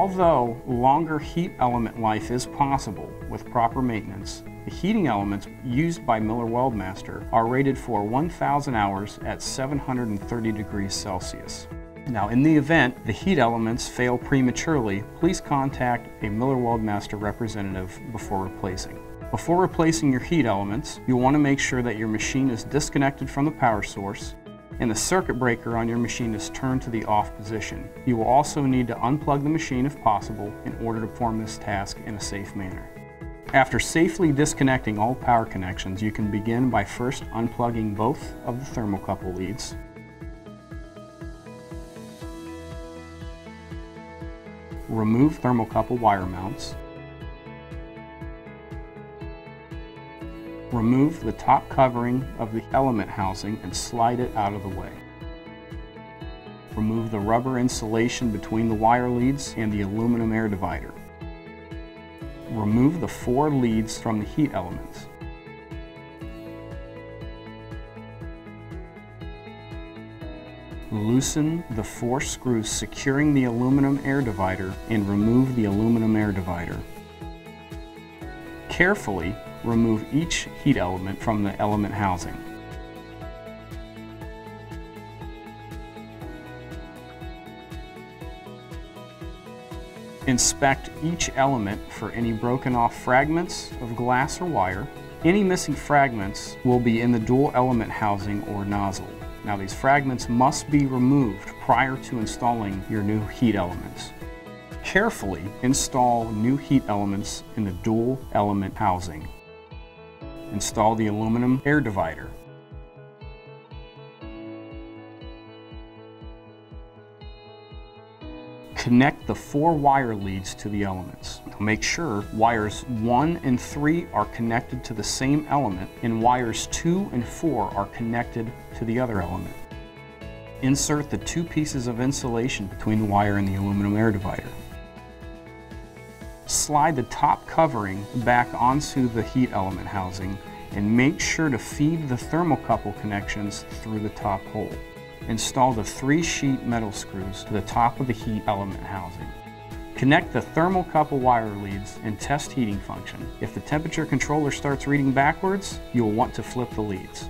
Although longer heat element life is possible with proper maintenance, the heating elements used by Miller Weldmaster are rated for 1,000 hours at 730 degrees Celsius. Now, in the event the heat elements fail prematurely, please contact a Miller Weldmaster representative before replacing. Before replacing your heat elements, you'll want to make sure that your machine is disconnected from the power source and the circuit breaker on your machine is turned to the off position. You will also need to unplug the machine if possible in order to perform this task in a safe manner. After safely disconnecting all power connections, you can begin by first unplugging both of the thermocouple leads. Remove thermocouple wire mounts. Remove the top covering of the element housing and slide it out of the way. Remove the rubber insulation between the wire leads and the aluminum air divider. Remove the 4 leads from the heat elements. Loosen the 4 screws securing the aluminum air divider and remove the aluminum air divider. Carefully remove each heat element from the element housing. Inspect each element for any broken off fragments of glass or wire. Any missing fragments will be in the dual element housing or nozzle. Now, these fragments must be removed prior to installing your new heat elements. Carefully install new heat elements in the dual element housing. Install the aluminum air divider. Connect the 4 wire leads to the elements. Make sure wires 1 and 3 are connected to the same element and wires 2 and 4 are connected to the other element. Insert the 2 pieces of insulation between the wire and the aluminum air divider. Slide the top covering back onto the heat element housing and make sure to feed the thermocouple connections through the top hole. Install the 3 sheet metal screws to the top of the heat element housing. Connect the thermocouple wire leads and test heating function. If the temperature controller starts reading backwards, you'll want to flip the leads.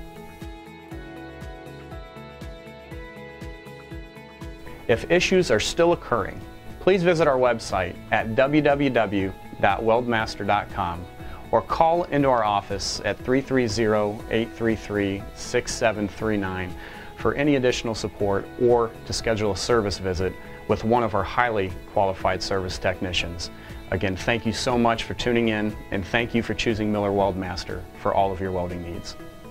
If issues are still occurring, please visit our website at www.weldmaster.com or call into our office at 330-833-6739 for any additional support or to schedule a service visit with one of our highly qualified service technicians. Again, thank you so much for tuning in, and thank you for choosing Miller Weldmaster for all of your welding needs.